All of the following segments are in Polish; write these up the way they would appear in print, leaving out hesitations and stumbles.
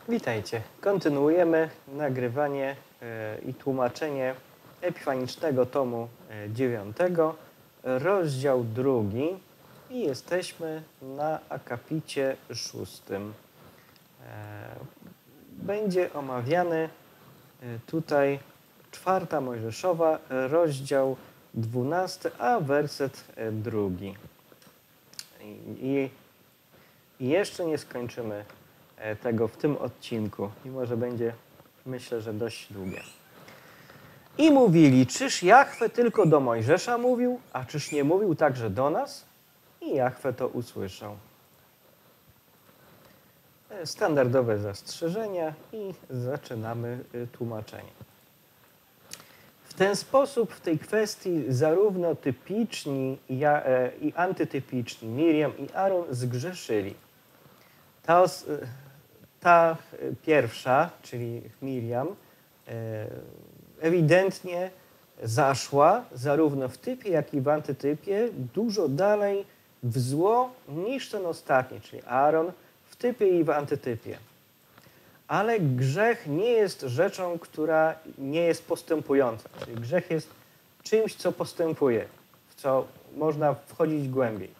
Witajcie. Kontynuujemy nagrywanie i tłumaczenie epifanicznego tomu 9, rozdział 2 i jesteśmy na akapicie 6. Będzie omawiany tutaj 4 Mojżeszowa, rozdział 12, a werset 2. I jeszcze nie skończymy tego w tym odcinku, mimo że będzie, myślę, że dość długie. I mówili, czyż Jahwe tylko do Mojżesza mówił, a czyż nie mówił także do nas? I Jahwe to usłyszał. Standardowe zastrzeżenia i zaczynamy tłumaczenie. W ten sposób w tej kwestii zarówno typiczni i antytypiczni Miriam i Aaron zgrzeszyli. Ta pierwsza, czyli Miriam, ewidentnie zaszła zarówno w typie, jak i w antytypie dużo dalej w zło niż ten ostatni, czyli Aaron w typie i w antytypie. Ale grzech nie jest rzeczą, która nie jest postępująca. Czyli grzech jest czymś, co postępuje, w co można wchodzić głębiej.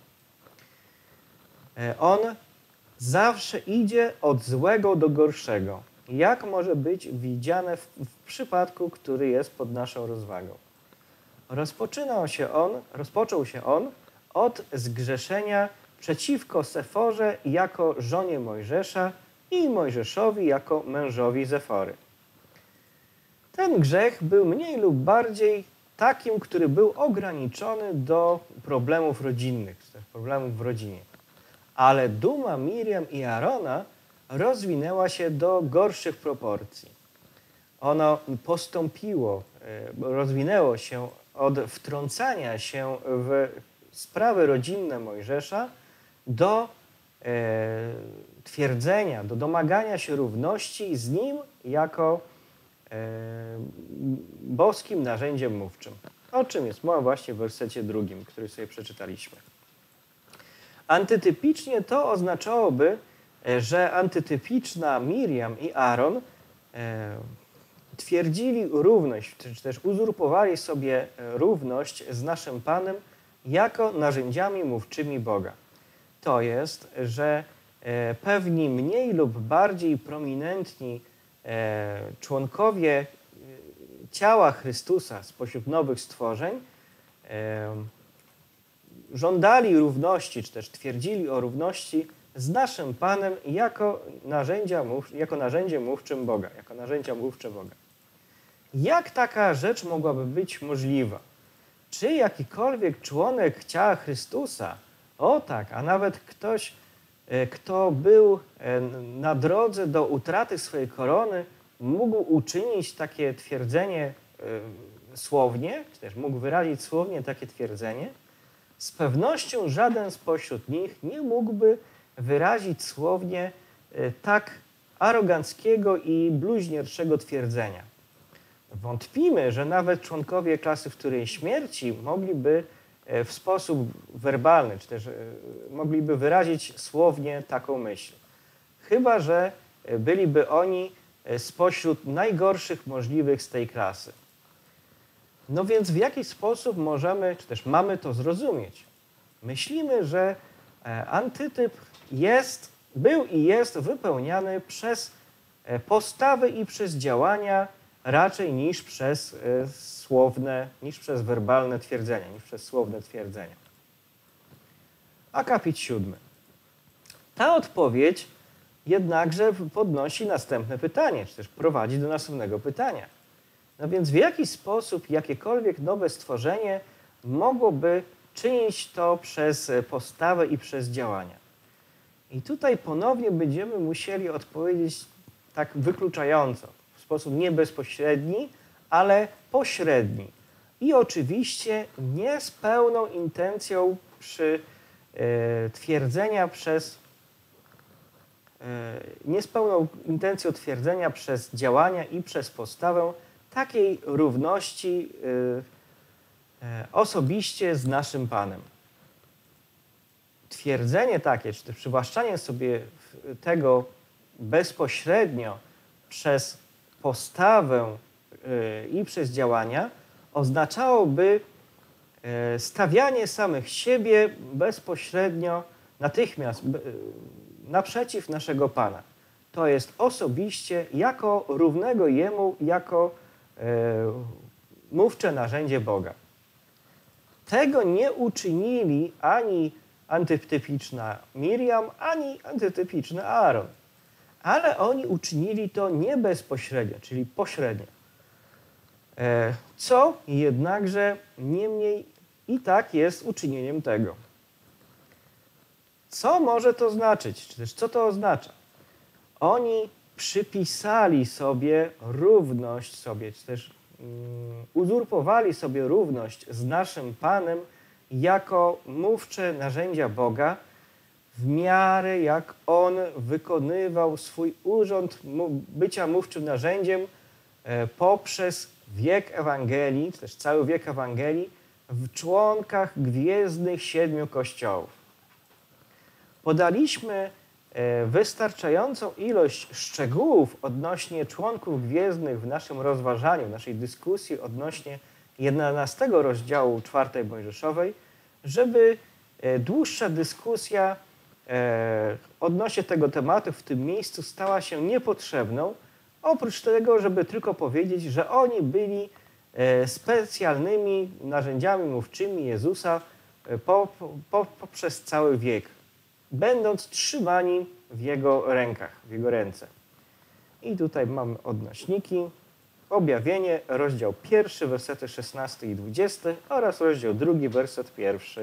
On zawsze idzie od złego do gorszego. Jak może być widziane w przypadku, który jest pod naszą rozwagą? Rozpoczął się on od zgrzeszenia przeciwko Seforze jako żonie Mojżesza i Mojżeszowi jako mężowi Zefory. Ten grzech był mniej lub bardziej takim, który był ograniczony do problemów rodzinnych, problemów w rodzinie. Ale duma Miriam i Aarona rozwinęła się do gorszych proporcji. Ono rozwinęło się od wtrącania się w sprawy rodzinne Mojżesza do twierdzenia, do domagania się równości z nim jako boskim narzędziem mówczym. O czym jest mowa właśnie w wersecie 2, który sobie przeczytaliśmy. Antytypicznie to oznaczałoby, że antytypiczna Miriam i Aaron twierdzili równość, czy też uzurpowali sobie równość z naszym Panem jako narzędziami mówczymi Boga. To jest, że pewni mniej lub bardziej prominentni członkowie ciała Chrystusa spośród nowych stworzeń żądali równości, czy też twierdzili o równości z naszym Panem jako narzędzie mówczym Boga, jako narzędzia mówcze Boga. Jak taka rzecz mogłaby być możliwa? Czy jakikolwiek członek ciała Chrystusa, a nawet ktoś, kto był na drodze do utraty swojej korony, mógł uczynić takie twierdzenie słownie, czy też mógł wyrazić słownie takie twierdzenie? Z pewnością żaden spośród nich nie mógłby wyrazić słownie tak aroganckiego i bluźnierczego twierdzenia. Wątpimy, że nawet członkowie klasy wtórej śmierci mogliby w sposób werbalny, czy też mogliby wyrazić słownie taką myśl. Chyba że byliby oni spośród najgorszych możliwych z tej klasy. No więc w jaki sposób możemy, czy też mamy to zrozumieć? Myślimy, że antytyp był i jest wypełniany przez postawy i przez działania raczej niż przez werbalne twierdzenia, niż przez słowne twierdzenia. Akapit 7. Ta odpowiedź jednakże podnosi następne pytanie, czy też prowadzi do następnego pytania. No więc w jaki sposób jakiekolwiek nowe stworzenie mogłoby czynić to przez postawę i przez działania? I tutaj ponownie będziemy musieli odpowiedzieć tak wykluczająco, w sposób nie bezpośredni, ale pośredni. I oczywiście nie z pełną intencją twierdzenia przez działania i przez postawę takiej równości osobiście z naszym Panem. Twierdzenie takie, czy też przywłaszczanie sobie tego bezpośrednio przez postawę i przez działania, oznaczałoby stawianie samych siebie bezpośrednio, natychmiast naprzeciw naszego Pana. To jest osobiście, jako równego Jemu, jako mówcze narzędzie Boga. Tego nie uczynili ani antytypiczna Miriam, ani antytypiczny Aaron. Ale oni uczynili to nie bezpośrednio, czyli pośrednio. Co jednakże niemniej i tak jest uczynieniem tego. Co może to znaczyć? Czy też co to oznacza? Oni przypisali sobie równość sobie, czy też uzurpowali sobie równość z naszym Panem jako mówcze narzędzia Boga, w miarę jak On wykonywał swój urząd bycia mówczym narzędziem poprzez wiek Ewangelii, czy też cały wiek Ewangelii, w członkach gwiezdnych 7 kościołów. Podaliśmy wystarczającą ilość szczegółów odnośnie członków gwiezdnych w naszym rozważaniu, w naszej dyskusji odnośnie 11 rozdziału 4 Mojżeszowej, żeby dłuższa dyskusja odnośnie tego tematu w tym miejscu stała się niepotrzebną, oprócz tego, żeby tylko powiedzieć, że oni byli specjalnymi narzędziami mówczymi Jezusa poprzez cały wiek, będąc trzymani w Jego rękach, w Jego ręce. I tutaj mamy odnośniki. Objawienie, rozdział 1, wersety 16 i 20 oraz rozdział 2, werset 1.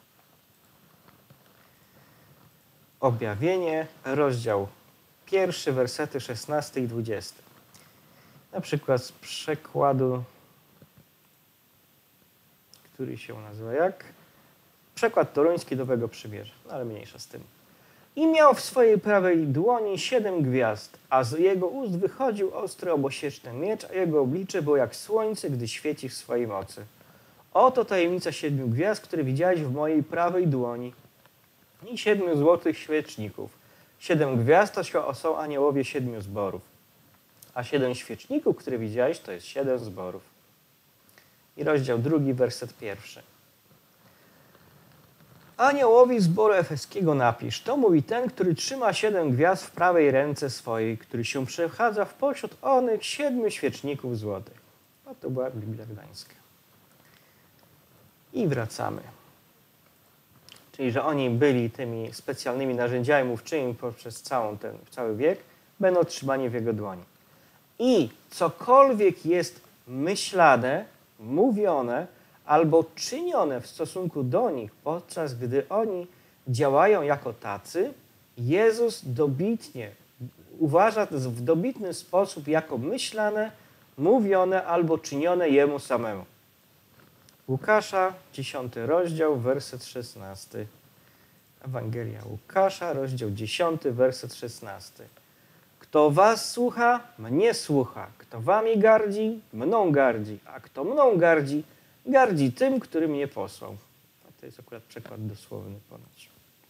Objawienie, rozdział 1, wersety 16 i 20. Na przykład z przekładu, który się nazywa jak? Przekład toruński Nowego Przymierza, ale mniejsza z tym. I miał w swojej prawej dłoni 7 gwiazd, a z jego ust wychodził ostry obosieczny miecz, a jego oblicze było jak słońce, gdy świeci w swojej mocy. Oto tajemnica 7 gwiazd, które widziałeś w mojej prawej dłoni. I 7 złotych świeczników. 7 gwiazd to są aniołowie 7 zborów. A 7 świeczników, które widziałeś, to jest 7 zborów. I rozdział 2, werset 1. Aniołowi zboru efeskiego napisz, to mówi ten, który trzyma 7 gwiazd w prawej ręce swojej, który się przechadza w pośród onych 7 świeczników złotych. No to była Biblia Gdańska. I wracamy. Czyli, że oni byli tymi specjalnymi narzędziami mówczymi poprzez cały wiek, będą trzymani w jego dłoni. I cokolwiek jest myślane, mówione albo czynione w stosunku do nich, podczas gdy oni działają jako tacy, Jezus dobitnie uważa w dobitny sposób jako myślane, mówione albo czynione Jemu samemu. Łukasza, 10 rozdział, werset 16. Ewangelia Łukasza, rozdział 10, werset 16. Kto was słucha, mnie słucha. Kto wami gardzi, mną gardzi. A kto mną gardzi, gardzi tym, który mnie posłał. A to jest akurat przekład dosłowny ponoć.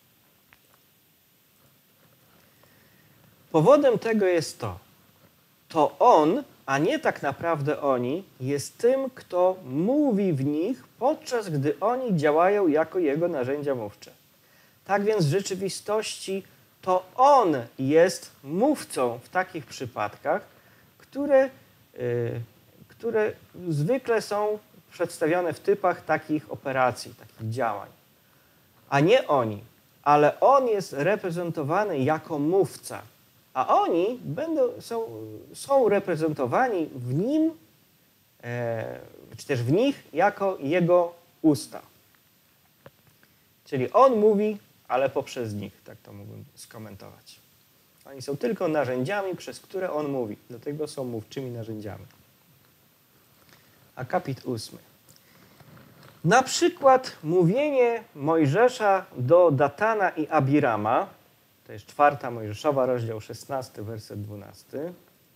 Powodem tego jest to on, a nie tak naprawdę oni, jest tym, kto mówi w nich, podczas gdy oni działają jako jego narzędzia mówcze. Tak więc w rzeczywistości to on jest mówcą w takich przypadkach, które zwykle są przedstawione w typach takich operacji, takich działań. A nie oni, ale on jest reprezentowany jako mówca. A oni są reprezentowani w nim, czy też w nich, jako jego usta. Czyli on mówi, ale poprzez nich, tak to mógłbym skomentować. Oni są tylko narzędziami, przez które on mówi. Dlatego są mówczymi narzędziami. Akapit 8. Na przykład mówienie Mojżesza do Datana i Abirama, to jest 4 Mojżeszowa, rozdział 16, werset 12.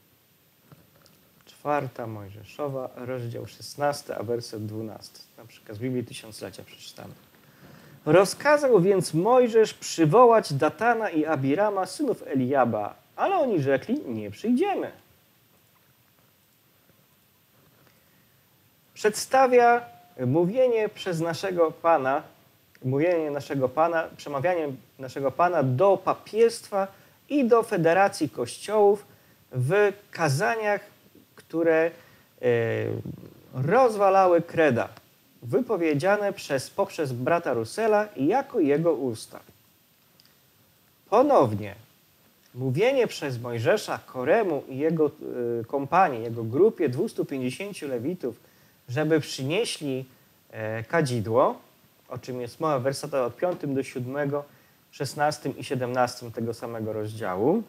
4 Mojżeszowa, rozdział 16, a werset 12. Na przykład z Biblii Tysiąclecia przeczytamy. Rozkazał więc Mojżesz przywołać Datana i Abirama, synów Eliaba, Ale oni rzekli, nie przyjdziemy. Przedstawia mówienie naszego Pana, przemawianie naszego Pana do papiestwa i do federacji kościołów w kazaniach, które rozwalały kreda, wypowiedziane poprzez brata Russella jako jego usta. Ponownie mówienie przez Mojżesza Koremu i jego kompanii, jego grupie 250 lewitów, żeby przynieśli kadzidło, o czym jest mowa w wersetach od 5 do 7, 16 i 17 tego samego rozdziału.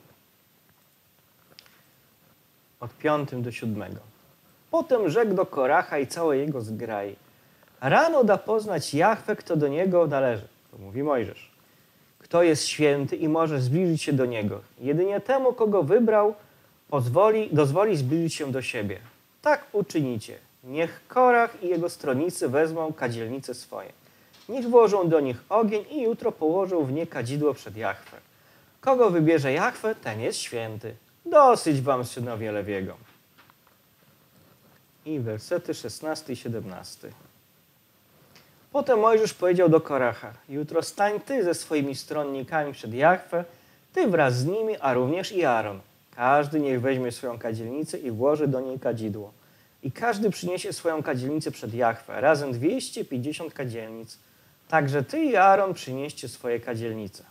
Od 5 do 7. Potem rzekł do Koracha i całej jego zgrai: rano da poznać Jahwe, kto do niego należy. To mówi Mojżesz. Kto jest święty i może zbliżyć się do niego. Jedynie temu, kogo wybrał, dozwoli zbliżyć się do siebie. Tak uczynicie. Niech Korach i jego stronnicy wezmą kadzielnice swoje. Niech włożą do nich ogień i jutro położą w nie kadzidło przed Jahwe. Kogo wybierze Jahwe, ten jest święty. Dosyć wam, synowie Lewiego. I wersety 16 i 17. Potem Mojżesz powiedział do Koracha: jutro stań ty ze swoimi stronnikami przed Jahwe, ty wraz z nimi, a również i Aaron. Każdy niech weźmie swoją kadzielnicę i włoży do niej kadzidło. I każdy przyniesie swoją kadzielnicę przed Jahwe, razem 250 kadzielnic. Także ty i Aaron przynieście swoje kadzielnice.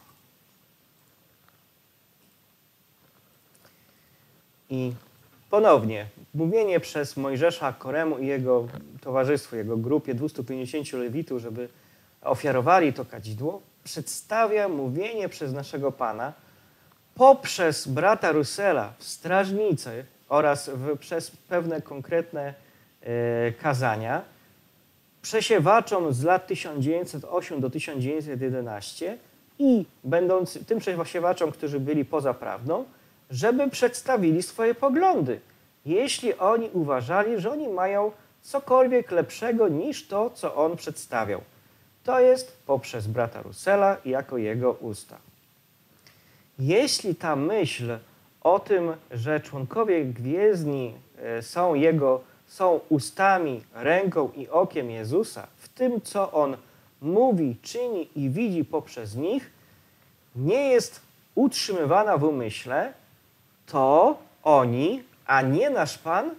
I ponownie mówienie przez Mojżesza Koremu i jego towarzystwo, jego grupie 250 lewitów, żeby ofiarowali to kadzidło, przedstawia mówienie przez naszego Pana poprzez brata Russella w strażnicy oraz przez pewne konkretne kazania przesiewaczom z lat 1908 do 1911 i tym przesiewaczom, którzy byli poza prawdą, żeby przedstawili swoje poglądy, jeśli oni uważali, że oni mają cokolwiek lepszego niż to, co on przedstawiał. To jest poprzez brata Russella jako jego usta. Jeśli ta myśl o tym, że członkowie gwiezdni są ustami, ręką i okiem Jezusa, w tym, co on mówi, czyni i widzi poprzez nich, nie jest utrzymywana w umyśle, to oni, a nie nasz Pan,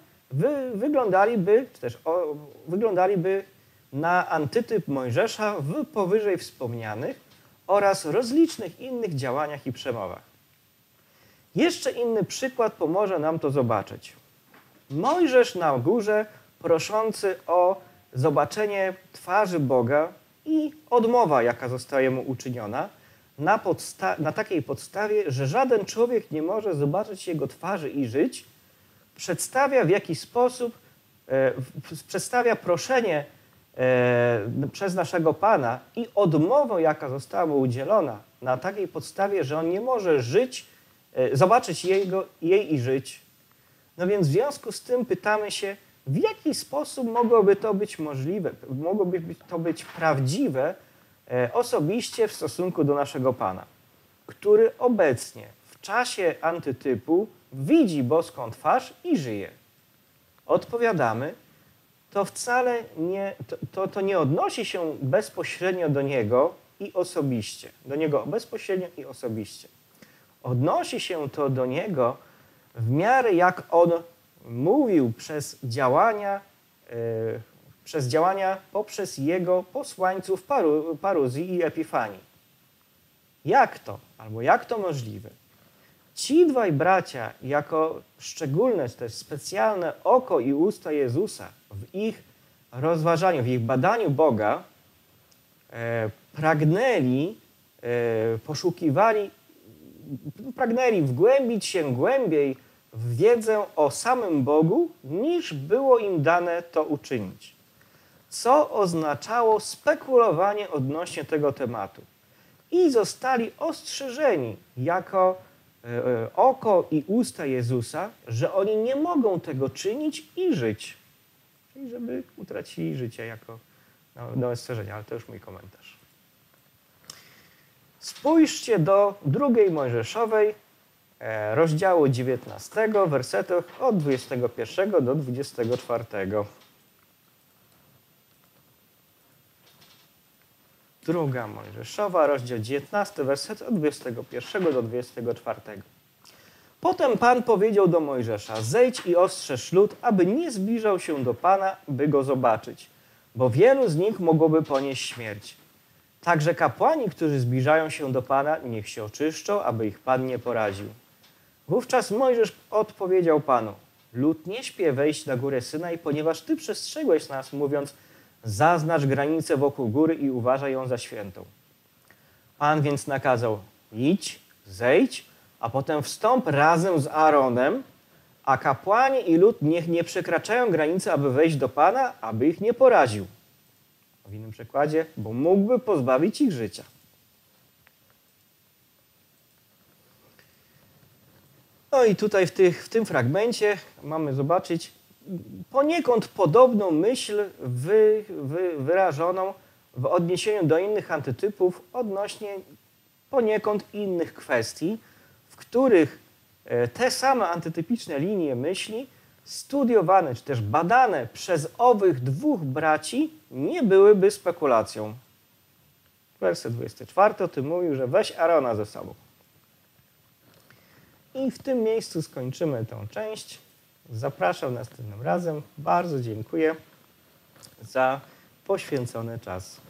wyglądaliby na antytyp Mojżesza w powyżej wspomnianych oraz rozlicznych innych działaniach i przemowach. Jeszcze inny przykład pomoże nam to zobaczyć. Mojżesz na górze proszący o zobaczenie twarzy Boga i odmowa, jaka zostaje mu uczyniona, na takiej podstawie, że żaden człowiek nie może zobaczyć jego twarzy i żyć, przedstawia w jakiś sposób, przedstawia proszenie przez naszego Pana i odmowę, jaka została mu udzielona na takiej podstawie, że on nie może żyć, zobaczyć jej i żyć. No więc w związku z tym pytamy się, w jaki sposób mogłoby to być możliwe, mogłoby to być prawdziwe osobiście w stosunku do naszego Pana, który obecnie w czasie antytypu widzi boską twarz i żyje. Odpowiadamy, to wcale nie, to nie odnosi się bezpośrednio do Niego i osobiście. Do Niego bezpośrednio i osobiście. Odnosi się to do Niego w miarę jak On mówił przez działania poprzez Jego posłańców paruzji i epifanii. Jak to? Albo jak to możliwe? Ci dwaj bracia jako szczególne, też specjalne oko i usta Jezusa w ich rozważaniu, w ich badaniu Boga pragnęli wgłębić się głębiej w wiedzę o samym Bogu, niż było im dane to uczynić. Co oznaczało spekulowanie odnośnie tego tematu. I zostali ostrzeżeni jako oko i usta Jezusa, że oni nie mogą tego czynić i żyć. Czyli żeby utracili życie jako nowe stworzenie, ale to już mój komentarz. Spójrzcie do 2 Mojżeszowej, rozdziału 19, wersetach od 21 do 24. Druga Mojżeszowa, rozdział 19, werset od 21 do 24. Potem Pan powiedział do Mojżesza: zejdź i ostrzeż lud, aby nie zbliżał się do Pana, by go zobaczyć, bo wielu z nich mogłoby ponieść śmierć. Także kapłani, którzy zbliżają się do Pana, niech się oczyszczą, aby ich Pan nie poraził. Wówczas Mojżesz odpowiedział Panu: lud nie śpie wejść na górę Synaj, ponieważ Ty przestrzegłeś nas, mówiąc: zaznacz granicę wokół góry i uważaj ją za świętą. Pan więc nakazał: idź, zejdź, a potem wstąp razem z Aaronem, a kapłani i lud niech nie przekraczają granicy, aby wejść do Pana, aby ich nie poraził. W innym przykładzie, bo mógłby pozbawić ich życia. No i tutaj w tym fragmencie mamy zobaczyć poniekąd podobną myśl wyrażoną w odniesieniu do innych antytypów odnośnie poniekąd innych kwestii, w których te same antytypiczne linie myśli studiowane czy też badane przez owych dwóch braci nie byłyby spekulacją. Werset 24 o tym mówił, że weź Arona ze sobą. I w tym miejscu skończymy tę część. Zapraszam następnym razem. Bardzo dziękuję za poświęcony czas.